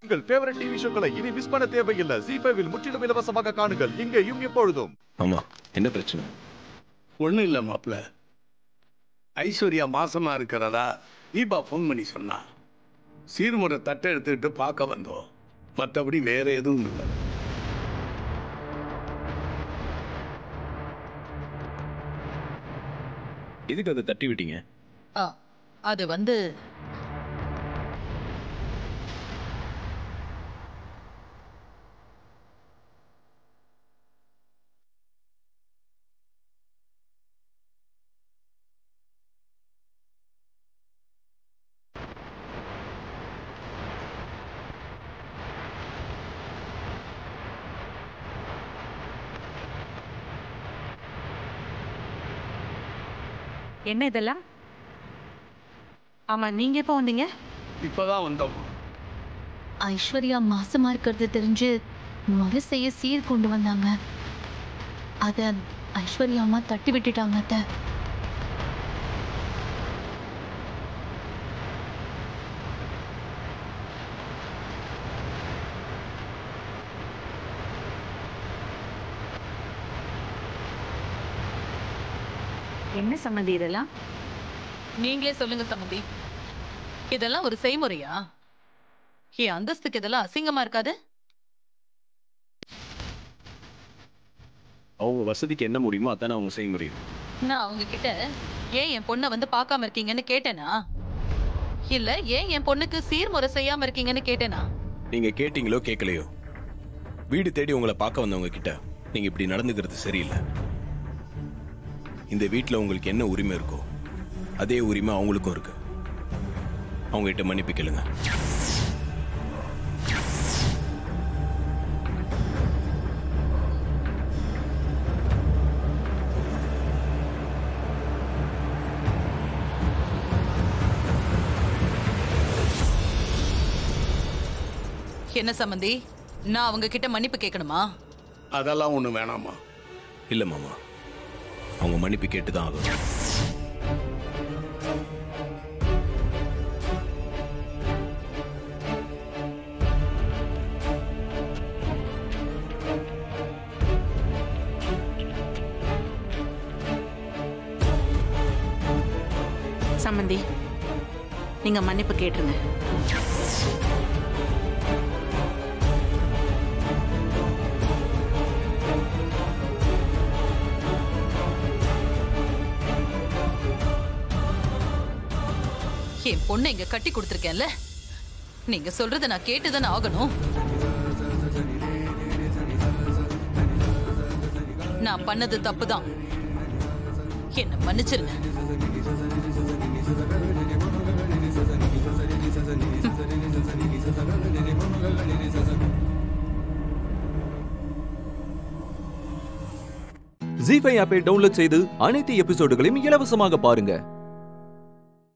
உங்கள் favourite TV ஷோக்களை இனி miss பண்ண தேவையில்லை. ஜீ5 முற்றிலும் இலவசமாக காணுங்கள். இங்கேயும் எப்பொழுதும். ஆமா, என்ன பிரச்சனை? ஒன்றும் இல்லை மாப்பிள்ள. ஐஸ்வர்யா மாசமா இருக்கிறதா தீபா ஃபோன் பண்ணி சொன்னா. சீர்முறை தட்டை எடுத்துக்கிட்டு பார்க்க வந்தோம். மற்றபடி வேற எதுவும் இல்லை. எதுக்கு அதை தட்டி விட்டீங்க? அது வந்து என்ன இதெல்லாம்? ஆமா, நீங்க எப்போ வந்தீங்க? இப்பதான் வந்தோம். ஐஸ்வர்யா மாசமா இருக்கிறது தெரிஞ்சு முறை செய்ய சீர் கொண்டு வந்தாங்க. அத ஐஸ்வர்யா அம்மா தட்டி விட்டுட்டாங்க. அத்தை, என்ன சம்மந்தி இதெல்லாம்? நீங்களே சொல்லுங்க சம்மந்தி, இதெல்லாம் ஒரு செய்முறையா? என் அந்தஸ்துக்கு இதெல்லாம் அசிங்கமா இருக்காது? அவங்க வசதிக்கு என்ன முடியுமோ அதானே அவங்க செய்ய முடியும். நான் அவங்க கிட்ட ஏன் என் பொண்ணை வந்து பார்க்காம இருக்கீங்கன்னு கேட்டேனா? இல்ல ஏன் என் பொண்ணுக்கு சீர்முறை செய்யாம இருக்கீங்கன்னு கேட்டேனா? நீங்க கேட்டீங்களோ கேட்கலையோ, வீடு தேடி உங்களை பார்க்க வந்தவங்க கிட்ட நீங்க இப்படி நடந்துக்கிறது சரியில்லை. இந்த வீட்டில் உங்களுக்கு என்ன உரிமை இருக்கோ அதே உரிமை அவங்களுக்கும் இருக்கு. அவங்க கிட்ட மன்னிப்பு கேளுங்க. என்ன சம்மந்தி, நான் அவங்க கிட்ட மன்னிப்பு கேட்கணுமா? அதெல்லாம் ஒண்ணு வேணாமா? இல்ல மாமா, அவங்க மன்னிப்பு கேட்டுதான் ஆகணும். சம்மந்தி, நீங்க மன்னிப்பு கேட்டுருங்க. என் பொண்ணை இங்க கட்டி கொடுத்துருக்கேன்ல, நீங்க சொல்றத நான் கேட்டுதானே ஆகணும். நான் பண்ணது தப்புதான், என்ன மன்னிச்சிருங்க. ஜீ5 ஆப்பை டவுன்லோட் செய்து அனைத்து எபிசோடுகளையும் இலவசமாக பாருங்க.